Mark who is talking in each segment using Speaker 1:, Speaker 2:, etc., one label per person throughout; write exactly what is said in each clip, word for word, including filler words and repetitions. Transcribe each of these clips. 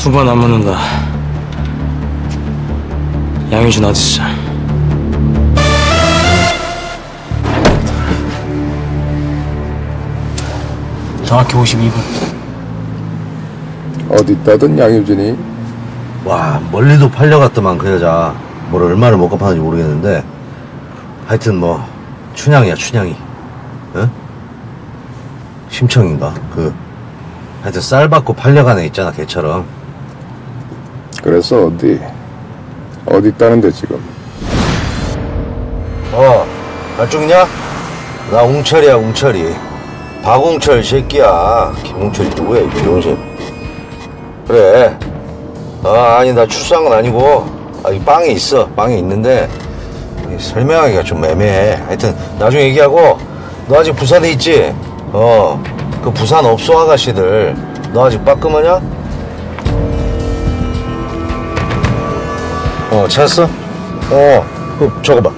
Speaker 1: 두 번 안 묻는다. 양효진 어딨어? 정확히 오십이 분.
Speaker 2: 어디 있다던 양효진이?
Speaker 3: 와, 멀리도 팔려갔더만 그 여자. 뭘 얼마를 먹고 파는지 모르겠는데 하여튼 뭐 춘향이야, 춘향이. 응? 심청인가? 그 하여튼 쌀 받고 팔려간 애 있잖아, 걔처럼.
Speaker 2: 그래서 어디? 어디 있다는데 지금?
Speaker 3: 어, 갈중이냐? 나 웅철이야, 웅철이. 박웅철 새끼야. 김웅철이 누구야, 이 병신. 그래. 아, 아니 나 출산은 아니고 아, 이 빵에 있어. 빵에 있는데 설명하기가 좀 애매해. 하여튼 나중에 얘기하고, 너 아직 부산에 있지? 어, 그 부산 업소 아가씨들 너 아직 빠끔하냐? 어, 찾았어? 어, 그 적어봐.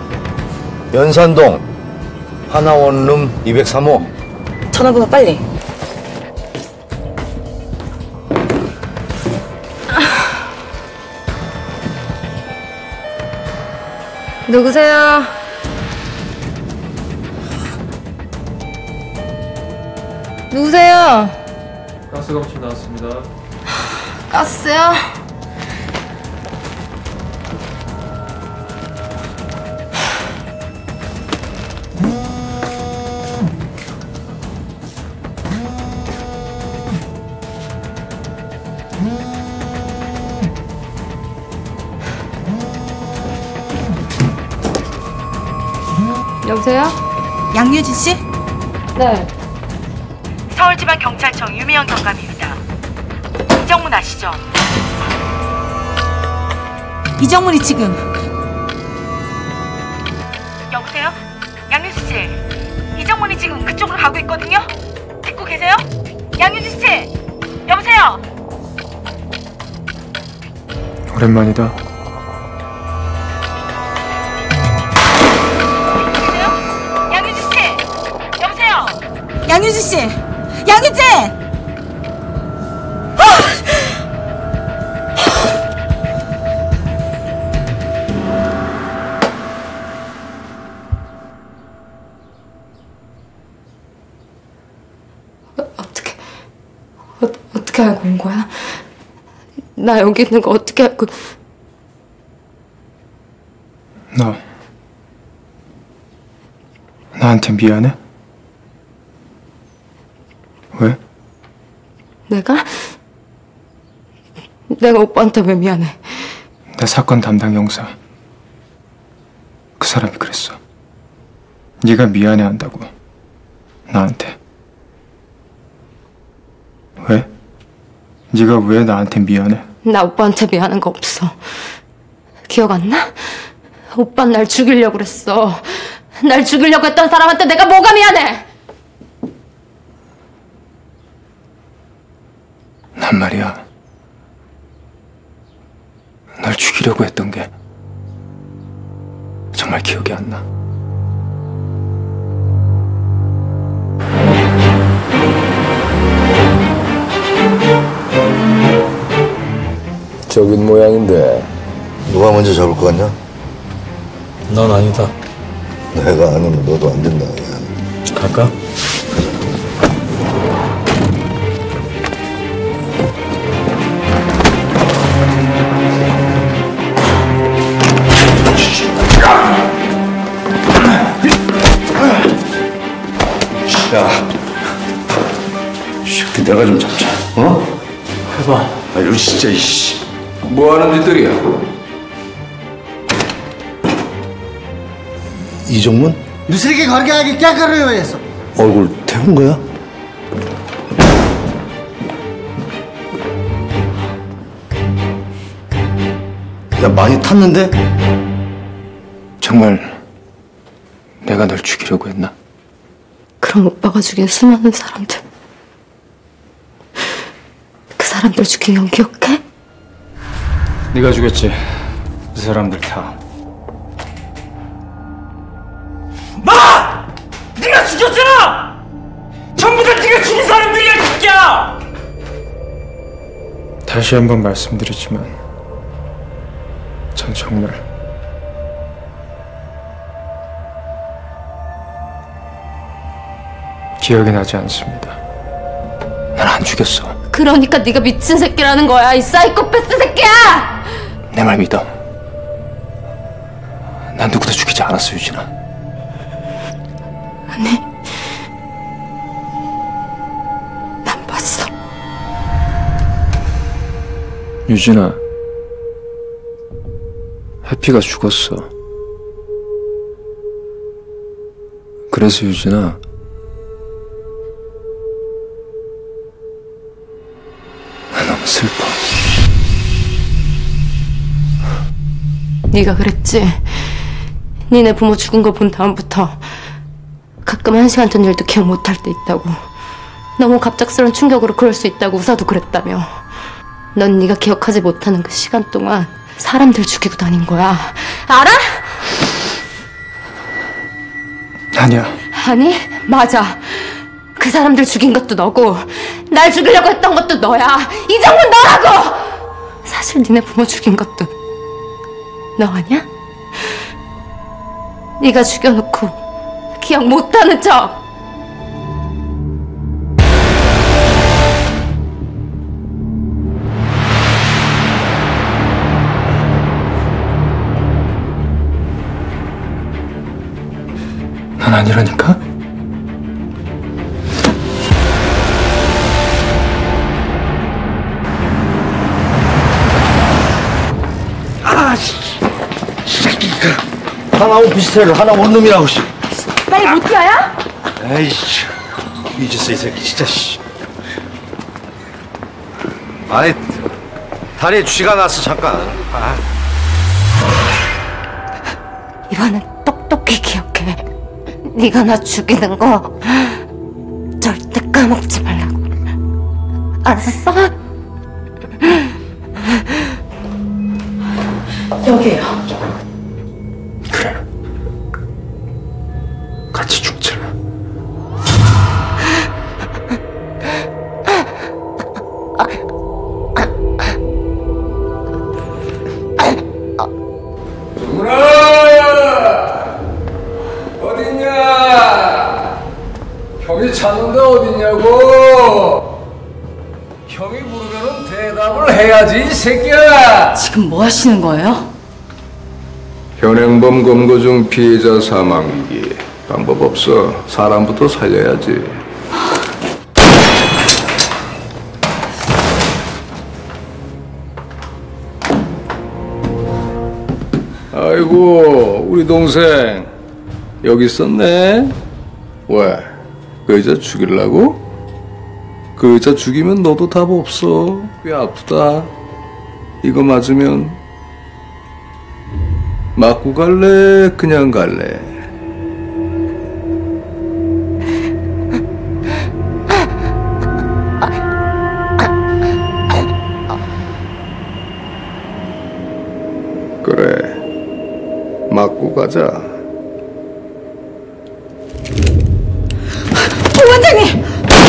Speaker 3: 연산동 하나원룸 이백삼 호.
Speaker 4: 전화번호 빨리. 누구세요? 누구세요?
Speaker 1: 가스가 혹시 나왔습니다.
Speaker 4: 가스요? 여보세요?
Speaker 5: 양효진 씨?
Speaker 4: 네.
Speaker 5: 서울지방경찰청 유미영 경감입니다. 이정문 아시죠? 이정문이 지금. 여보세요? 양효진 씨, 이정문이 지금 그쪽으로 가고 있거든요? 듣고 계세요? 양효진 씨, 여보세요?
Speaker 1: 오랜만이다.
Speaker 5: 양효진 씨! 양효진!
Speaker 4: 어, 어떻게 어, 어떻게 알고 온 거야? 나 여기 있는 거 어떻게 알고?
Speaker 1: 너 나한테 미안해? 왜?
Speaker 4: 내가? 내가 오빠한테 왜 미안해?
Speaker 1: 내 사건 담당 형사. 그 사람이 그랬어. 네가 미안해한다고. 나한테. 왜? 네가 왜 나한테 미안해?
Speaker 4: 나 오빠한테 미안한 거 없어. 기억 안 나? 오빠는 날 죽이려고 그랬어. 날 죽이려고 했던 사람한테 내가 뭐가 미안해?
Speaker 1: 난 말이야, 날 죽이려고 했던 게 정말 기억이 안 나.
Speaker 2: 적은 모양인데
Speaker 3: 누가 먼저 잡을 것 같냐?
Speaker 1: 넌 아니다.
Speaker 3: 내가 아니면 너도 안 된다.
Speaker 1: 갈까?
Speaker 3: 야, 이 새끼 내가 좀 잡자. 어?
Speaker 1: 해봐.
Speaker 3: 아, 이거 진짜 이씨.
Speaker 2: 뭐 하는 짓들이야?
Speaker 3: 이정문?
Speaker 6: दूसरे के घर के आगे क्या कर रहे हो ये सब?
Speaker 3: 얼굴 태운 거야? 야, 많이 탔는데?
Speaker 1: 정말 내가 널 죽이려고 했나?
Speaker 4: 그럼 오빠가 죽인 수많은 사람들, 그 사람들 죽인 건 기억해?
Speaker 1: 네가 죽였지. 그 사람들 다.
Speaker 7: 마! 네가 죽였잖아! 전부 다 네가 죽인 사람들이야, 새끼야!
Speaker 1: 다시 한번 말씀드리지만 전 정말 기억이 나지 않습니다. 난 안 죽였어.
Speaker 4: 그러니까 네가 미친 새끼라는 거야, 이 사이코패스 새끼야!
Speaker 1: 내 말 믿어. 난 누구도 죽이지 않았어, 유진아.
Speaker 4: 아니, 난 봤어.
Speaker 1: 유진아, 해피가 죽었어. 그래서 유진아, 나 너무 슬퍼.
Speaker 4: 네가 그랬지. 니네 부모 죽은 거 본 다음부터 가끔 한 시간 전 일도 기억 못할 때 있다고. 너무 갑작스러운 충격으로 그럴 수 있다고 우사도 그랬다며. 넌 네가 기억하지 못하는 그 시간 동안 사람들 죽이고 다닌 거야. 알아?
Speaker 1: 아니야.
Speaker 4: 아니, 맞아. 그 사람들 죽인 것도 너고 날 죽이려고 했던 것도 너야. 이정문 너라고! 사실 니네 부모 죽인 것도 너 아니야? 네가 죽여놓고 기억 못하는 척.
Speaker 1: 난 아니라니까?
Speaker 3: 아, 씨. 하나 오피스텔, 하나 원룸이라고, 씨.
Speaker 4: 빨리 못 뛰어요?
Speaker 3: 에이씨, 미쳤어, 이 새끼, 진짜, 씨. 아니, 다리에 쥐가 났어, 잠깐. 아.
Speaker 4: 이번엔 똑똑히 기억해. 네가 나 죽이는 거 절대 까먹지 말라고. 알았어? 여기에요.
Speaker 1: 그래. 같이 죽자.
Speaker 2: 어딨냐? 형이 찾는데 어딨냐고? 형이 부르면은 대답을 해야지, 이 새끼야!
Speaker 8: 지금 뭐 하시는 거예요?
Speaker 2: 현행범 검거 중 피해자 사망이기. 방법 없어. 사람부터 살려야지. 아이고, 우리 동생 여기 있었네. 왜? 그 여자 죽이려고? 그 여자 죽이면 너도 답 없어. 꽤 아프다. 이거 맞으면 맞고 갈래? 그냥 갈래? 그래, 맞고 가자.
Speaker 8: 원장님!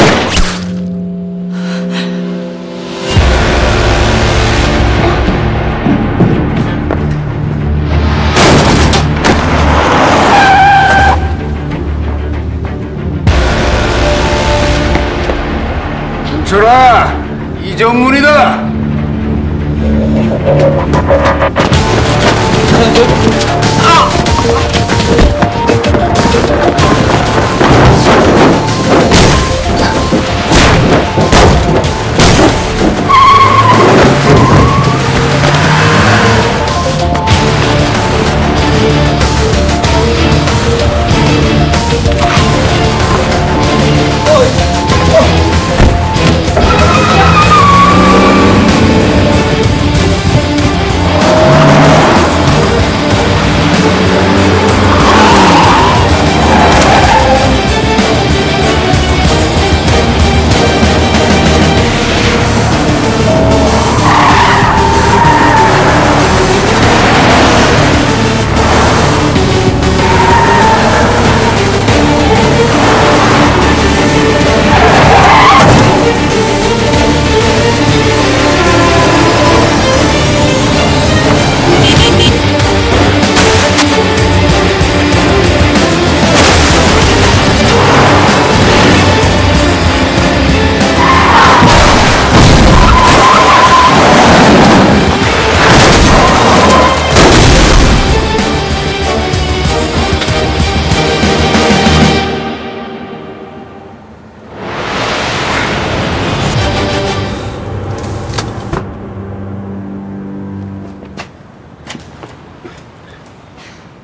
Speaker 2: 멈춰라! 이정문이다!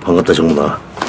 Speaker 3: 반갑다 정문아.